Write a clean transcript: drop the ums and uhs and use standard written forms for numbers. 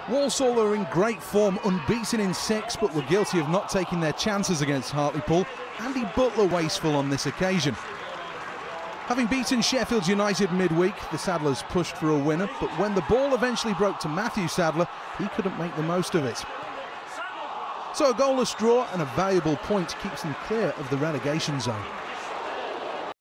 Walsall are in great form, unbeaten in 6, but were guilty of not taking their chances against Hartlepool. Andy Butler wasteful on this occasion. Having beaten Sheffield United midweek, the Sadlers pushed for a winner, but when the ball eventually broke to Matthew Sadler, he couldn't make the most of it. So a goalless draw and a valuable point keeps them clear of the relegation zone.